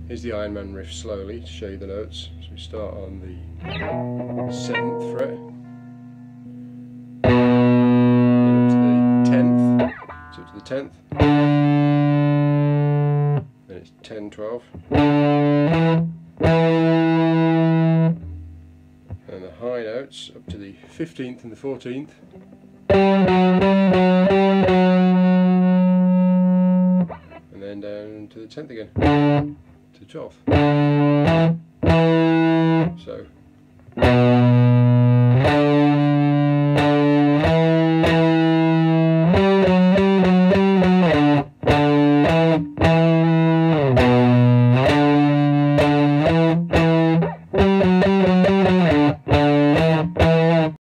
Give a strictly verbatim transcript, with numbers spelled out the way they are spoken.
Here's the Iron Man riff slowly to show you the notes. So we start on the seventh fret, then up to the tenth, so up to the tenth, then it's ten, twelve, and the high notes up to the fifteenth and the fourteenth, and then down to the tenth again, to the twelfth. So